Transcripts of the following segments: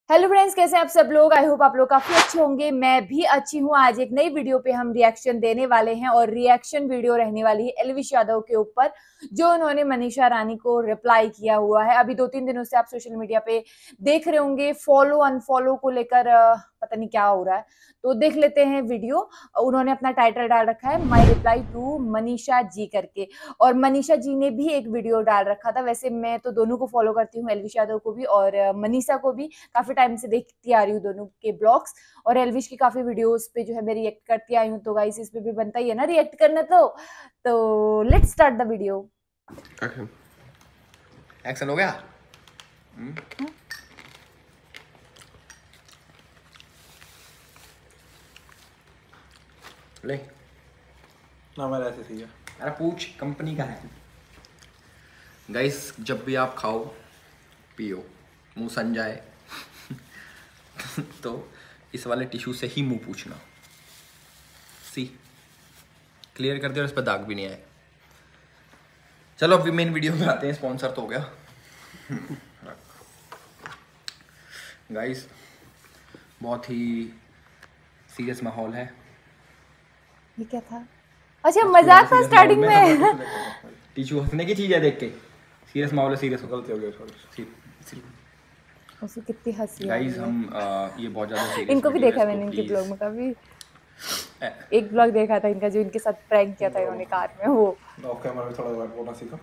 Hello friends, कैसे हैं आप सब लोग। आई होप आप लोग काफी अच्छे होंगे। मैं भी अच्छी हूँ। आज एक नई वीडियो पे हम रिएक्शन देने वाले हैं और रिएक्शन वीडियो रहने वाली है एल्विश यादव के ऊपर, जो उन्होंने मनीषा रानी को रिप्लाई किया हुआ है। अभी 2-3 दिनों से आप सोशल मीडिया पे देख रहे होंगे, फॉलो अनफॉलो को लेकर पता नहीं क्या हो रहा है। तो देख लेते हैं वीडियो। उन्होंने अपना टाइटल डाल रखा है my reply to Manisha ji करके, और मनीषा जी ने भी एक वीडियो डाल रखा था। वैसे मैं तो दोनों को फॉलो करती हूँ, एल्विश यादव को भी और मनीषा को भी। काफी टाइम से देखती आ रही हूँ दोनों के ब्लॉग्स, और एल्विश की काफी वीडियोस पे जो है मैं रिएक्ट करती आई हूँ। तो गाइस, इस पे भी बनता ही है ना रिएक्ट करना। तो let's start the video. Action हो गया। ले ना मेरा ऐसे थी। अरे पूछ, कंपनी का है। गाइस, जब भी आप खाओ पियो मुंह सन जाए तो इस वाले टिश्यू से ही मुंह पूछना। सी क्लियर कर दिया और इस पर दाग भी नहीं आए। चलो अभी मेन वीडियो में आते हैं। स्पॉन्सर तो हो गया। गाइस, बहुत ही सीरियस माहौल है। ये क्या था? अच्छा, मजाक था स्टार्टिंग में। टिश्यू हंसने की चीज है, देख के सीरियस माहौल है। सीरियस गलती हो गई। उसको कितनी हंसी आ रही गाइस, है। हम ये बहुत ज्यादा सीरियस इनको भी वीडियो देखा है, मैंने, इसको इनके ब्लॉग में प्लीज काफी। एक ब्लॉग देखा था इनका, जो इनके साथ प्रैंक किया था इन्होंने कार में। वो ऑफ कैमरा में थोड़ा बोलना सीखो।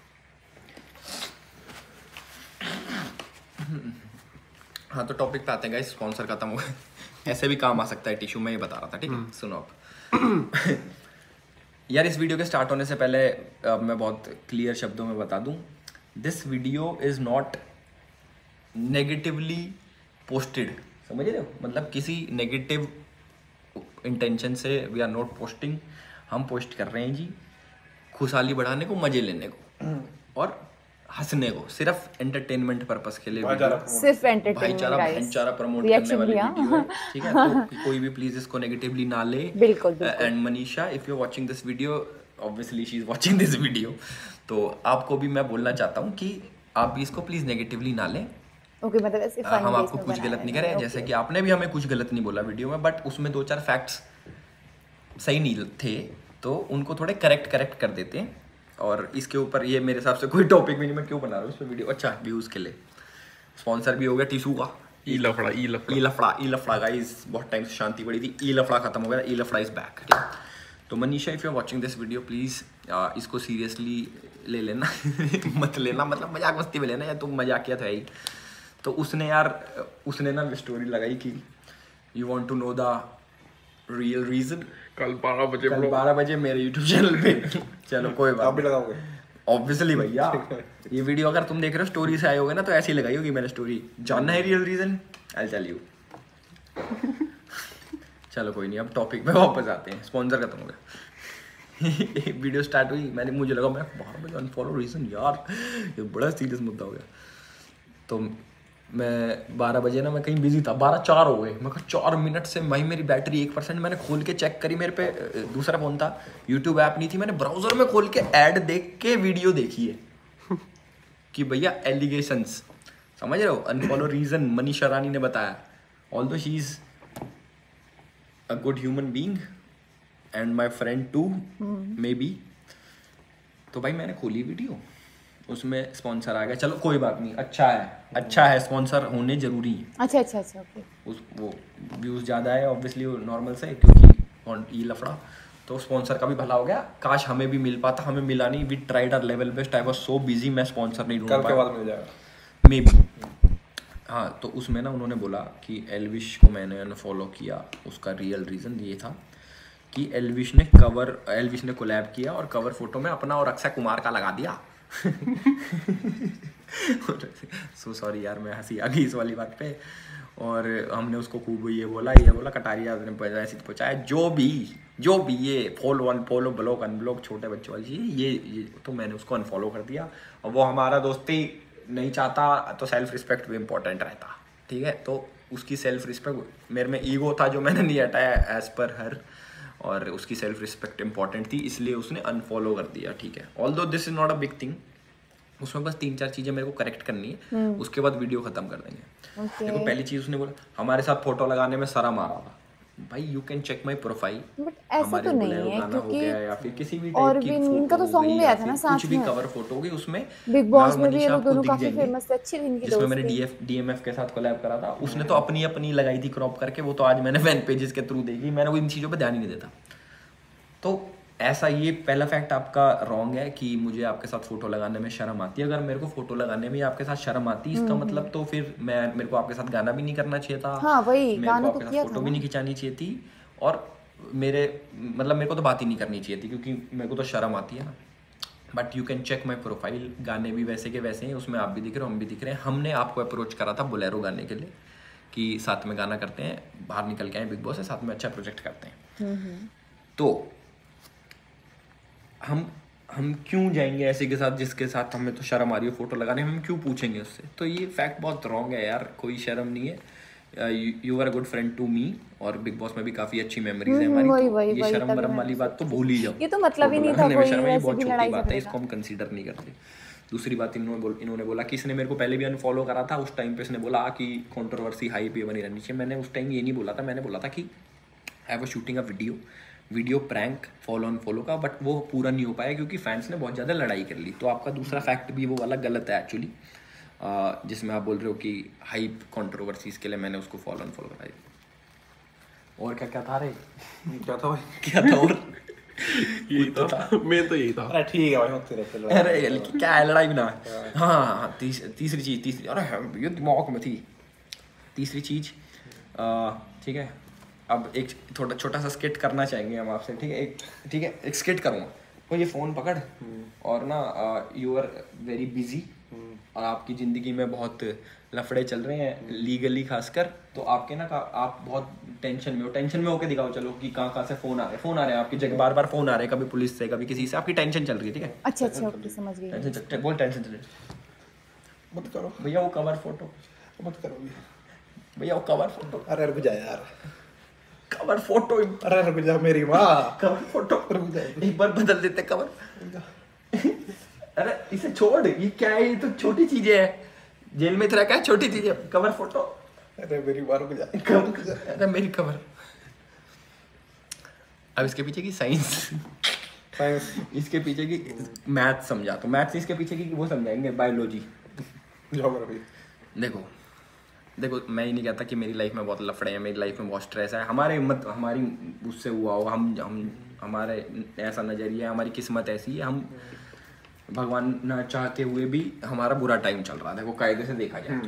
हाँ, तो टॉपिक पे आते हैं गाइस। स्पॉन्सर खत्म हो गए। ऐसे भी काम आ सकता है टिश्यू, में ही बता रहा था। ठीक है, सुनो आप। यार, इस वीडियो के स्टार्ट होने से पहले मैं बहुत क्लियर शब्दों में बता दूं, this video is not negatively posted. समझ रहे हो? मतलब किसी नेगेटिव इंटेंशन से वी आर नॉट पोस्टिंग। हम पोस्ट कर रहे हैं जी खुशहाली बढ़ाने को, मजे लेने को और हंसने को, सिर्फ एंटरटेनमेंट पर्पस के लिए। सिर्फ एंटरटेनमेंट गाइस, भाईचारा प्रमोट करने रिएक्शन वाली दिया। वीडियो है। ठीक है, तो कोई भी प्लीज इसको नेगेटिवली ना ले। बिल्कुल बिल्कुल। And Manisha, if you watching this video, obviously she is watching this video, तो आपको भी मैं बोलना चाहता हूँ कि आप भी इसको प्लीज नेगेटिवली ना लें। ओके, मतलब ऐसे फनी हम बेस आपको में कुछ बनाया गलत नहीं है। कर रहे हैं, ओके। जैसे कि आपने भी हमें कुछ गलत नहीं बोला वीडियो में, बट उसमें 2-4 फैक्ट्स सही नहीं थे, तो उनको थोड़े करेक्ट कर देते हैं। और इसके ऊपर ये मेरे हिसाब से कोई टॉपिक भी नहीं, मैं क्यों बना रहा हूँ इस पर वीडियो। अच्छा, व्यूज़ के लिए। स्पॉन्सर भी हो गया टिश्यू का। ई लफड़ा गाइस, बहुत टाइम से शांति पड़ी थी। ई लफड़ा खत्म हो गया, ई लफड़ा इज बैक। तो Manisha, if you are watching this video, please इसको सीरियसली ले लेना। मत लेना, मतलब मजाक मस्ती में लेना, या तुम मजाक किया था ही। तो उसने ना स्टोरी लगाई कि you want to know the real reason. कल 12 बजे मेरे यूट्यूब चैनल पे। चलो कोई बात। आप भी लगाओगे? ऑब्वियसली भैया, ये वीडियो अगर तुम देख रहे हो स्टोरी से आए होगे ना, तो ऐसी लगाई होगी मैंने स्टोरी। जानना है real reason? I tell you. चलो कोई नहीं, अब टॉपिक पे वापस आते हैं। स्पॉन्सर खत्म हो गया। वीडियो स्टार्ट हुई, मुझे लगा मैं 12 बजे अनफॉलो रीजन, यार ये बड़ा सीरियस मुद्दा हो गया। तो मैं 12 बजे ना, मैं कहीं बिजी था। 12:04 हो गए। मैं कहा 4 मिनट से मेरी बैटरी 1%। मैंने खोल के चेक करी, मेरे पे दूसरा फ़ोन था, यूट्यूब ऐप नहीं थी। मैंने ब्राउज़र में खोल के ऐड देख के वीडियो देखी है कि भैया एलिगेशंस, समझ रहे हो, अनफॉलो रीज़न मनीषा रानी ने बताया। Although she is a good human being and my friend too maybe. तो भाई मैंने खोली वीडियो, उसमें स्पॉन्सर आ गया। चलो कोई बात नहीं, अच्छा है, स्पॉन्सर होने जरूरी है। अच्छा ओके। वो व्यूज़ ज़्यादा है ऑब्वियसली, वो नॉर्मल से, क्योंकि ये लफड़ा। तो स्पॉन्सर का भी भला हो गया। काश हमें भी मिल पाता, हमें मिला नहीं। We tried our level best, I was so busy, मैं स्पॉन्सर नहीं ढूंढ पाया। कल के बाद मिल जाएगा मे बी। हाँ, तो उसमें ना उन्होंने बोला कि एल्विश को मैंने अनफॉलो किया। उसका रियल रीज़न ये था कि एल्विश ने कोलैब किया और कवर फोटो में अपना और अक्षय कुमार का लगा दिया। सो सॉरी यार, मैं हंसी आ गई इस वाली बात पे। और हमने उसको खूब ये बोला कटारिया ने ऐसे पहुँचाया। जो भी ये फॉलो ब्लॉक अनब्लॉक छोटे बच्चों वाली चीज़, ये तो मैंने उसको अनफॉलो कर दिया। और वो हमारा दोस्ती नहीं चाहता, तो सेल्फ रिस्पेक्ट भी इम्पोर्टेंट रहता। ठीक है, तो उसकी सेल्फ रिस्पेक्ट, मेरे में ईगो था जो मैंने नहीं हटाया एज पर हर, और उसकी सेल्फ रिस्पेक्ट इंपॉर्टेंट थी, इसलिए उसने अनफॉलो कर दिया। ठीक है, although this is not a big thing, उसमें बस 3-4 चीज़ें मेरे को करेक्ट करनी है, उसके बाद वीडियो ख़त्म कर देंगे। देखो पहली चीज़ उसने बोला हमारे साथ फ़ोटो लगाने में शर्म आ रहा था। भाई you can check my profile, but ऐसा तो नहीं है गाना हो गया या फिर किसी भी और टाइप की भी फोटो इनका तो हो सॉन्ग गई भी या आया था ना फिर साथ कुछ भी में, कवर फोटो होगी उसमें बिग मैं बॉस और में भी ये मनीषा लोग आपको दोनों दिख काफी जाएंगे, फेमस थे, अच्छी थी इनकी जिसमें मैंने दोस्ती। DMF के साथ कोलैब करा था। उसने तो अपनी अपनी लगाई थी क्रॉप करके, वो तो आज मैंने फैन पेजेस के थ्रू देखी, मैंने वो इन चीज़ों पे ध्यान ही नहीं देता। तो ऐसा ये पहला फैक्ट आपका रॉन्ग है कि मुझे आपके साथ फोटो लगाने में शर्म आती है। अगर मेरे को फोटो लगाने में आपके साथ शर्म आती इसका मतलब तो फिर मेरे को आपके साथ गाना भी नहीं करना चाहिए था, हाँ वही मेरे को गाना तो आपके किया साथ था फोटो भी नहीं खिंचानी चाहिए थी, और मेरे को तो बात ही नहीं करनी चाहिए थी, क्योंकि मेरे को तो शर्म आती है ना। But you can check my profile, गाने भी वैसे के वैसे हैं, उसमें आप भी दिख रहे हो हम भी दिख रहे हैं। हमने आपको अप्रोच करा था बोलेरो गाने के लिए कि साथ में गाना करते हैं, बाहर निकल के आए बिग बॉस से, साथ में अच्छा प्रोजेक्ट करते हैं। तो हम क्यों जाएंगे ऐसे के साथ जिसके साथ हमें तो शर्म आ रही हो फोटो लगाने, हम क्यों पूछेंगे उससे? तो ये फैक्ट बहुत रॉन्ग है यार, कोई शर्म नहीं है। You are a good friend to me, और बिग बॉस में भी काफी अच्छी मेमोरीज है हमारी, तो ये शर्म वरम वाली बात तो भूल ही जाओ। ये तो मतलब ही फोटो नहीं था लगाने में कोई शर्म है, ये वैसे बहुत भी छोटी लड़ाई बात है, झगड़े इसको हम कंसीडर नहीं करते। दूसरी बात इन्होंने बोला कि इसने मेरे को पहले भी अनफॉलो करा था, उस टाइम पे इसने बोला कि कंट्रोवर्सी हाई पे बनी रहनी चाहिए। मैंने उस टाइम ये नहीं बोला था, मैंने बोला था कि I was shooting a video prank follow on follow का, बट वो पूरा नहीं हो पाया क्योंकि फैंस ने बहुत ज़्यादा लड़ाई कर ली। तो आपका दूसरा फैक्ट भी वो वाला गलत है एक्चुअली, जिसमें आप बोल रहे हो कि हाइप कंट्रोवर्सीज के लिए मैंने उसको फॉलो ऑन फॉलो कराई। और क्या क्या था रे? क्या था भाई? क्या था और? यही था, मैं तो यही था। अरे ठीक है भाई, होते रहते। अरे क्या है, लड़ाई भी ना। हाँ तीसरी चीज़, अरे ये दिमाग में थी। तीसरी चीज़, ठीक है, अब एक थोड़ा छोटा सा स्किट करना चाहेंगे हम आपसे, ठीक है एक स्किट करूँगा। तो ये फ़ोन पकड़, और ना यू आर वेरी बिजी, और आपकी ज़िंदगी में बहुत लफड़े चल रहे हैं लीगली खासकर, तो आपके ना आप बहुत टेंशन में होके दिखाओ चलो कि कहाँ से फ़ोन आ रहे हैं आपकी जगह, बार फ़ोन आ रहे हैं, कभी पुलिस से कभी किसी से, आपकी टेंशन चल रही है, ठीक है? अच्छा ओके समझ गई। टेंशन चल रही है। मत करो भैया वो कवर फोटो, मत करो भैया वो कवर फोटो, अरे रुक जा यार, कवर फोटो, अरे रुक जा मेरी माँ, कवर फोटो, रुक जा एक बार बदल देते कवर। अरे इसे छोड़, ये क्या है, ये तो छोटी चीजें है, जेल में तेरा क्या छोटी चीजें, कवर फोटो, अरे मेरी माँ रुक जा, अरे मेरी कवर। अब इसके पीछे की साइंस, इसके पीछे की मैथ समझा, तो मैथ्स इसके पीछे की वो समझाएंगे, बायोलॉजी। देखो मैं ये नहीं कहता कि मेरी लाइफ में बहुत लफड़े हैं, मेरी लाइफ में बहुत स्ट्रेस है, हमारी उससे हुआ हो, हम हमारे ऐसा नजरिया है, हमारी किस्मत ऐसी है, हम भगवान न चाहते हुए भी हमारा बुरा टाइम चल रहा है। देखो कायदे से देखा जाए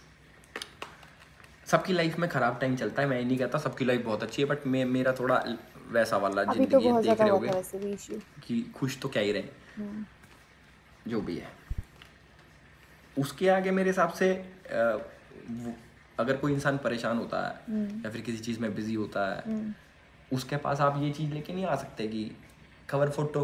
सबकी लाइफ में खराब टाइम चलता है, मैं ये नहीं कहता सबकी लाइफ बहुत अच्छी है, बट मेरा थोड़ा वैसा वाला जिंदगी तो देख रहे होगे कि खुश तो क्या ही रहे, जो भी है उसके आगे मेरे हिसाब से अगर कोई इंसान परेशान होता है या फिर किसी चीज़ में बिजी होता है, उसके पास आप ये चीज़ लेके नहीं आ सकते कि कवर फोटो।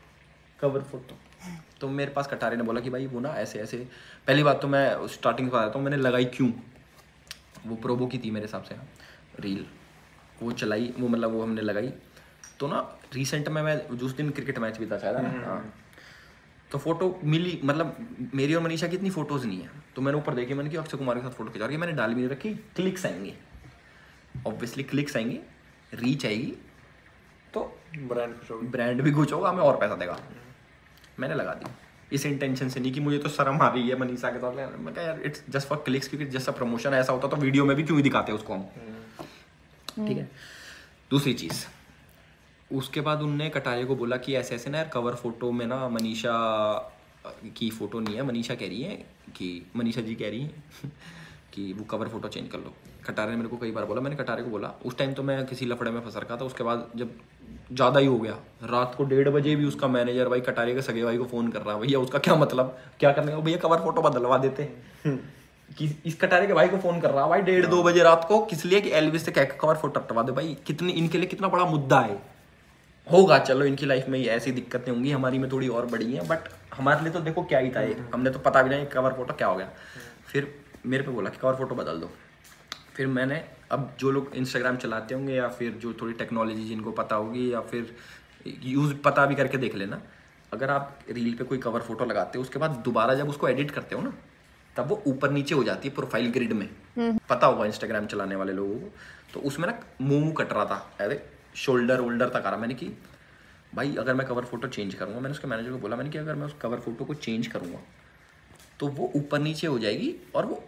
तो मेरे पास कटारे ने बोला कि भाई वो ना ऐसे ऐसे, पहली बात तो मैं स्टार्टिंग से बताता हूँ मैंने लगाई क्यों, वो प्रोबो की थी मेरे हिसाब से रील, वो चलाई, वो मतलब वो हमने लगाई तो ना रिसेंट में मैं उस दिन क्रिकेट मैच भी था शायद ना, हाँ, तो फोटो मिली, मतलब मेरी और मनीषा की इतनी फोटोज नहीं है, तो मैंने ऊपर देखी, मैंने कि अक्षय कुमार के साथ फोटो खिंचा रही है, मैंने डाल भी नहीं रखी, क्लिक्स आएंगे, ऑब्वियसली क्लिक्स आएंगे, रीच आएगी, तो ब्रांड भी कुछ होगा, हमें और पैसा देगा, मैंने लगा दी इस इंटेंशन से नहीं कि मुझे तो शर्म आ रही है मनीषा के साथ, मैं कहा यार इट्स जस्ट फॉर क्लिक्स, क्योंकि जस्ट प्रमोशन ऐसा होता तो वीडियो में भी क्यों ही दिखाते उसको हम, ठीक है। दूसरी चीज़, उसके बाद उनने कटारे को बोला कि ऐसे ऐसे ना यार कवर फोटो में ना मनीषा की फ़ोटो नहीं है, मनीषा कह रही है कि मनीषा जी कह रही हैं कि वो कवर फोटो चेंज कर लो। कटारे ने मेरे को कई बार बोला, मैंने कटारे को बोला, उस टाइम तो मैं किसी लफड़े में फंस रखा था, उसके बाद जब ज़्यादा ही हो गया, रात को 1:30 बजे भी उसका मैनेजर भाई कटारे के सगे भाई को फ़ोन कर रहा है, भैया उसका क्या मतलब, क्या करने का भैया, कवर फोटो बदलवा देते कि इस कटारे के भाई को फ़ोन कर रहा है भाई 1:30-2 बजे रात को, किस लिए कि एल्विस से कह कवर फोटो हटवा दे। भाई कितनी इनके लिए कितना बड़ा मुद्दा है होगा, चलो इनकी लाइफ में ऐसी दिक्कतें होंगी, हमारी में थोड़ी और बड़ी हैं, बट हमारे लिए तो देखो क्या ही था ये, हमने तो पता भी नहीं कवर फोटो क्या हो गया। फिर मेरे पे बोला कि कवर फोटो बदल दो। फिर मैंने, अब जो लोग इंस्टाग्राम चलाते होंगे या फिर जो थोड़ी टेक्नोलॉजी जिनको पता होगी या फिर यूज़ पता भी करके देख लेना, अगर आप रील पे कोई कवर फोटो लगाते हो उसके बाद दोबारा जब उसको एडिट करते हो ना तब वो ऊपर नीचे हो जाती है प्रोफाइल ग्रिड में। पता होगा इंस्टाग्राम चलाने वाले लोगों को। तो उसमें ना मुंह कट रहा था, अरे शोल्डर वोल्डर तक आ रहा। मैंने कि भाई अगर मैं कवर फोटो चेंज करूँगा, मैंने उसके मैनेजर को बोला, मैंने कि अगर मैं उस कवर फोटो को चेंज करूँगा तो वो ऊपर नीचे हो जाएगी। और वो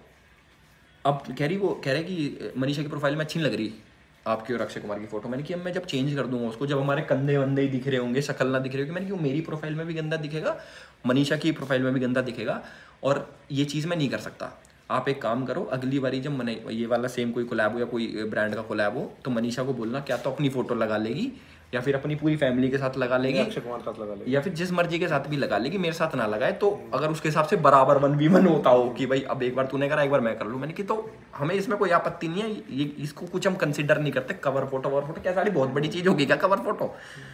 अब कह रहे कि मनीषा की प्रोफाइल में अच्छी नहीं लग रही आपकी और अक्षय कुमार की फोटो। मैंने कि अब मैं जब चेंज कर दूंगा उसको, जब हमारे कंधे वंधे ही दिख रहे होंगे, शक्ल ना दिख रही होगी, मैंने कि वो मेरी प्रोफाइल में भी गंदा दिखेगा, मनीषा की प्रोफाइल में भी गंदा दिखेगा। और ये चीज़ मैं नहीं कर सकता। आप एक काम करो, अगली बारी जब ये वाला सेम कोई कोलैब हो या कोई ब्रांड का कोलैब हो तो मनीषा को बोलना क्या तो अपनी फोटो लगा लेगी या फिर अपनी पूरी फैमिली के साथ लगा लेगी, अक्षय कुमार के साथ लगा लेगी, या फिर जिस मर्जी के साथ भी लगा लेगी, मेरे साथ ना लगाए। तो अगर उसके हिसाब से बराबर 1v1 होता हो कि भाई अब एक बार तूने करा एक बार मैं कर लूँ, मैंने कि तो हमें इसमें कोई आपत्ति नहीं है। ये इसको कुछ हम कंसिडर नहीं करते। कवर फोटो क्या सारी बहुत बड़ी चीज़ होगी क्या कवर फोटो?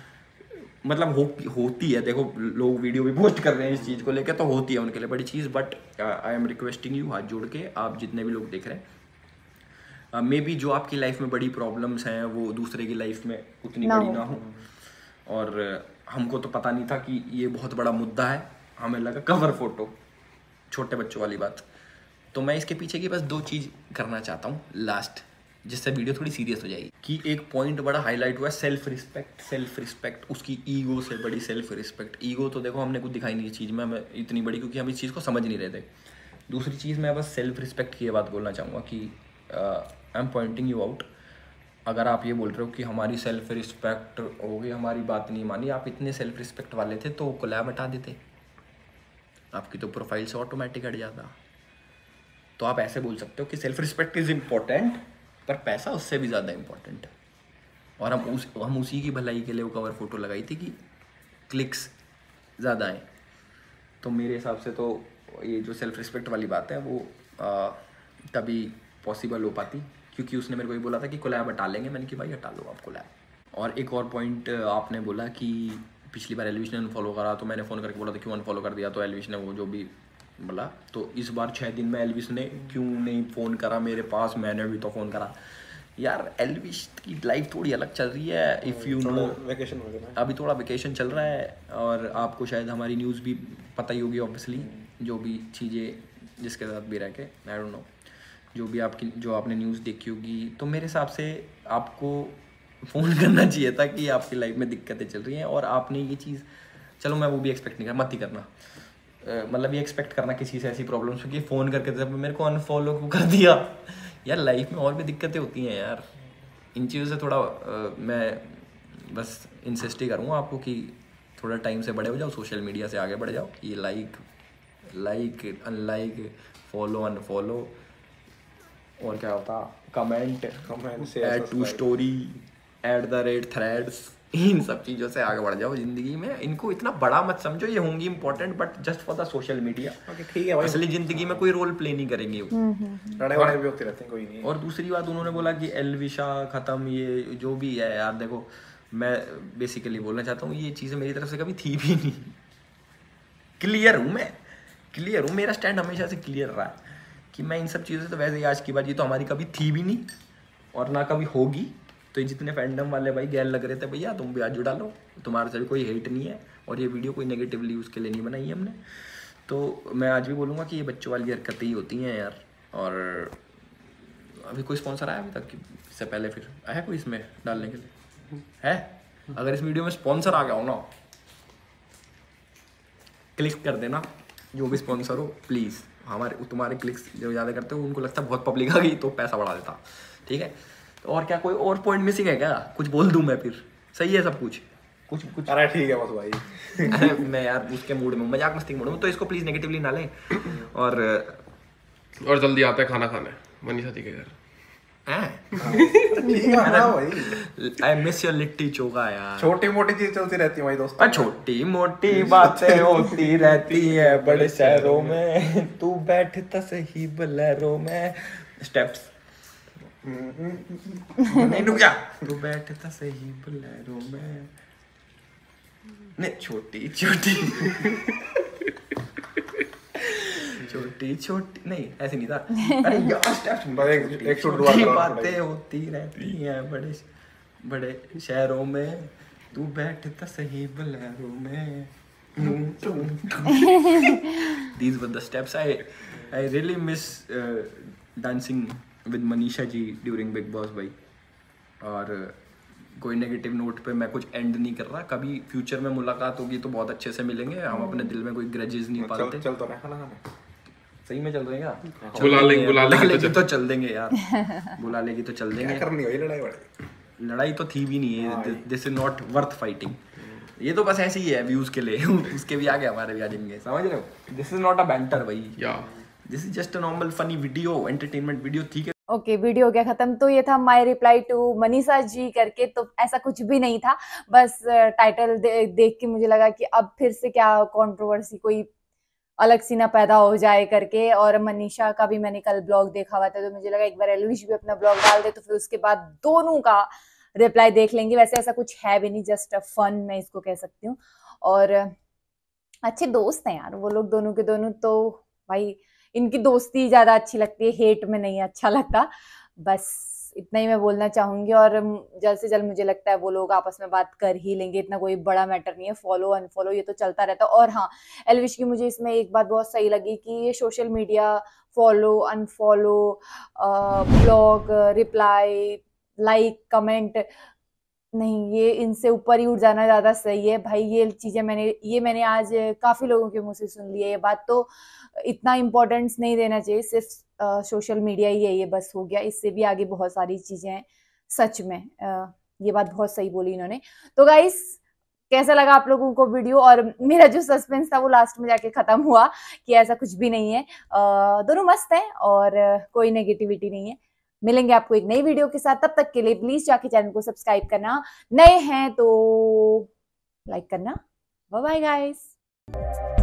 मतलब होती है, देखो लोग वीडियो भी पोस्ट कर रहे हैं इस चीज़ को लेकर, तो होती है उनके लिए बड़ी चीज़। But I am requesting you, हाथ जोड़ के आप जितने भी लोग देख रहे हैं, मे बी जो आपकी लाइफ में बड़ी प्रॉब्लम्स हैं वो दूसरे की लाइफ में उतनी बड़ी ना हो। और हमको तो पता नहीं था कि ये बहुत बड़ा मुद्दा है, हमें लगा कवर फोटो छोटे बच्चों वाली बात। तो मैं इसके पीछे की बस 2 चीज़ करना चाहता हूँ लास्ट, जिससे वीडियो थोड़ी सीरियस हो जाएगी। कि एक पॉइंट बड़ा हाईलाइट हुआ, सेल्फ रिस्पेक्ट, उसकी ईगो से बड़ी सेल्फ रिस्पेक्ट। ईगो तो देखो हमने कुछ दिखाई नहीं इस चीज़ में हमें इतनी बड़ी, क्योंकि हम इस चीज़ को समझ नहीं रहे थे। दूसरी चीज़ मैं बस सेल्फ रिस्पेक्ट की ये बात बोलना चाहूँगा कि I am pointing you out. अगर आप ये बोल रहे हो कि हमारी सेल्फ रिस्पेक्ट हो गई, हमारी बात नहीं मानी, आप इतने सेल्फ रिस्पेक्ट वाले थे तो कोलैब हटा देते, आपकी तो प्रोफाइल से ऑटोमेटिक हट जाता। तो आप ऐसे बोल सकते हो कि सेल्फ रिस्पेक्ट इज़ इम्पोर्टेंट पर पैसा उससे भी ज़्यादा इम्पोर्टेंट है। और हम उसी की भलाई के लिए वो कवर फोटो लगाई थी कि क्लिक्स ज़्यादा आए। तो मेरे हिसाब से तो ये जो सेल्फ रिस्पेक्ट वाली बात है वो तभी पॉसिबल हो पाती, क्योंकि उसने मेरे को ये बोला था कि कोलैब हटा लेंगे। मैंने कि भाई हटा लो आप कोलैब। और एक और पॉइंट आपने बोला कि पिछली बार एलविश ने अनफॉलो करा तो मैंने फ़ोन करके बोला था क्यों अनफॉलो कर दिया, तो एलविश ने वो जो भी बोला। तो इस बार 6 दिन में एलविश ने क्यों नहीं फ़ोन करा मेरे पास, मैंने भी तो फ़ोन करा। यार एलविश की लाइफ थोड़ी अलग चल रही है, इफ़ यू नो। वेकेशन वगैरह अभी थोड़ा वेकेशन चल रहा है और आपको शायद हमारी न्यूज़ भी पता ही होगी ऑब्वियसली, जो भी चीज़ें जिसके साथ भी रह के, आई डोंट नो, जो आपने न्यूज़ देखी होगी। तो मेरे हिसाब से आपको फ़ोन करना चाहिए था कि आपकी लाइफ में दिक्कतें चल रही हैं और आपने ये चीज़, चलो मैं वो भी एक्सपेक्ट नहीं कर, मत ही करना। मतलब ये एक्सपेक्ट करना किसी से ऐसी प्रॉब्लम्स क्योंकि फ़ोन करके जब मेरे को अनफॉलो कर दिया। यार लाइफ में और भी दिक्कतें होती हैं यार, इन चीज़ों से थोड़ा मैं बस इंसिस्ट ही करूँगा आपको कि थोड़ा टाइम से बड़े हो जाओ, सोशल मीडिया से आगे बढ़ जाओ। ये लाइक अनलाइक, फॉलो अनफॉलो और क्या होता, comment add to story @threads, इन सब चीज़ों से आगे बढ़ जाओ ज़िंदगी में। इनको इतना बड़ा मत समझो, ये होंगी important but just for the social media. ठीक है भाई, असली ज़िंदगी में कोई रोल प्ले नहीं करेंगी वो। लड़ाई वड़ाई भी होती रहती है, कोई नहीं। और दूसरी बात उन्होंने बोला कि एलविशा ख़त्म, ये जो भी है यार, देखो मैं बेसिकली बोलना चाहता हूँ ये चीज़ें मेरी तरफ से कभी थी भी नहीं। क्लियर हूँ, मेरा स्टैंड हमेशा से क्लियर रहा है कि मैं इन सब चीज़ों से तो वैसे ही आज की बात, ये तो हमारी कभी थी भी नहीं और ना कभी होगी। तो ये जितने फैंडम वाले भाई गैर लग रहे थे, भैया तुम भी आज जुड़ा लो, तुम्हारे से भी कोई हेट नहीं है और ये वीडियो कोई नेगेटिवली उसके लिए नहीं बनाई हमने। तो मैं आज भी बोलूँगा कि ये बच्चों वाली हरकतें ही होती हैं यार। और अभी कोई स्पॉन्सर आया अभी तक कि इससे पहले फिर आया कोई इसमें डालने के लिए है? अगर इस वीडियो में स्पॉन्सर आ गया हो ना, क्लिक कर देना, जो भी स्पॉन्सर हो प्लीज़। तुम्हारे क्लिक्स जो ज़्यादा करते हो उनको लगता है बहुत पब्लिक आ गई तो पैसा बढ़ा देता, ठीक है। तो और क्या, कोई और पॉइंट मिसिंग है क्या? कुछ बोल दूं मैं फिर? सही है सब कुछ? कुछ अरे ठीक है बस भाई। अरे मैं यार उसके मूड में, मजाक मस्ती के मूड में, तो इसको प्लीज़ नेगेटिवली ना लें। और जल्दी आता है खाना खाने मनीषा दी के घर। I miss your litti chokha यार। छोटी मोटी चीज चलती रहती है भाई दोस्तों, छोटी मोटी बातें होती रहती है बड़े शहरों में, तू बैठता सही बोलेरो में, स्टेप्स नहीं रुक जा, तू बैठता सही बोलेरो में, नहीं छोटी नहीं ऐसे नहीं था। अरे यार स्टेप्स, एक शूट दुआ करो। बातें होती रहती हैं बड़े शहरों में, तू बैठता सही बोलेरो में, These were the steps. I really miss dancing with Manisha ji during Big Boss भाई. और कोई नेगेटिव नोट पे मैं कुछ एंड नहीं कर रहा. कभी फ्यूचर में मुलाकात होगी तो बहुत अच्छे से मिलेंगे. हम अपने दिल में कोई ग्रजेस नहीं पालते. चल तो रहा है खाना खाने. सही में चल रहे हैं क्या? बुला लेगी तो चल देंगे यार. बुला लेगी तो चल देंगे. क्या करनी होगी लड़ाई बड़ी. लड़ाई तो थी भी नहीं है. This is not worth fighting. ये तो बस ऐसे ही है व्यूज के लिए. उसके भी आगे हमारे भी आ जाएंगे. समझ रहे हो? This is not a banter भाई. This is just a normal funny video, entertainment video. ठीक है. ओके, वीडियो हो गया खत्म. तो ये था my reply to Manisha ji करके. तो ऐसा कुछ भी नहीं था, बस टाइटल देख के मुझे लगा कि अब फिर से क्या कंट्रोवर्सी कोई अलग सी ना पैदा हो जाए करके. और मनीषा का भी मैंने कल ब्लॉग देखा हुआ था, तो मुझे लगा एक बार एलविश भी अपना ब्लॉग डाल दे, तो फिर उसके बाद दोनों का रिप्लाई देख लेंगे. वैसे ऐसा कुछ है भी नहीं, जस्ट अ फन मैं इसको कह सकती हूँ. और अच्छे दोस्त हैं यार वो लोग दोनों के दोनों. तो भाई इनकी दोस्ती ज्यादा अच्छी लगती है, हेट में नहीं अच्छा लगता. बस इतना ही मैं बोलना चाहूंगी. और जल्द से जल्द मुझे लगता है वो लोग आपस में बात कर ही लेंगे. इतना कोई बड़ा मैटर नहीं है. फॉलो अनफॉलो ये तो चलता रहता है. और हाँ, एलविश की मुझे इसमें एक बात बहुत सही लगी कि ये social media follow unfollow, blog, reply, like, comment नहीं, ये इनसे ऊपर ही उठ जाना ज्यादा सही है भाई. ये चीजें मैंने आज काफी लोगों के मुंह से सुन ली है. ये बात तो इतना इम्पोर्टेंस नहीं देना चाहिए. सिर्फ सोशल मीडिया ही है ये, बस हो गया. इससे भी आगे बहुत सारी चीजें हैं. सच में ये बात बहुत सही बोली इन्होंने. तो गाइस, कैसा लगा आप लोगों को वीडियो? और मेरा जो सस्पेंस था वो लास्ट में जाके खत्म हुआ कि ऐसा कुछ भी नहीं है. दोनों मस्त हैं और कोई नेगेटिविटी नहीं है. मिलेंगे आपको एक नई वीडियो के साथ. तब तक के लिए प्लीज जाके चैनल को सब्सक्राइब करना. नए हैं तो लाइक करना. Bye bye guys.